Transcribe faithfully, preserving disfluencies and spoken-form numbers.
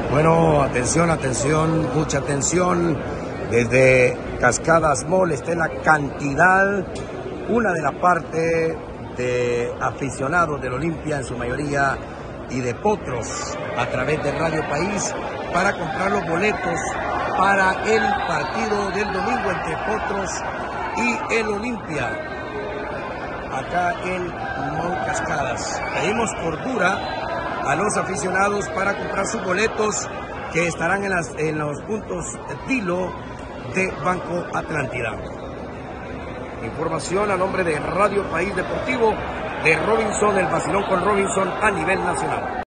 Bueno, atención, atención, mucha atención. Desde Cascadas Mall está la cantidad, una de la parte de aficionados del Olimpia en su mayoría y de potros a través de Radio País para comprar los boletos para el partido del domingo entre Potros y el Olimpia acá en Mall Cascadas. Pedimos cordura a los aficionados para comprar sus boletos que estarán en, las, en los puntos Dilo de Banco Atlántida. Información a nombre de Radio País Deportivo de Robinson, el vacilón con Robinson a nivel nacional.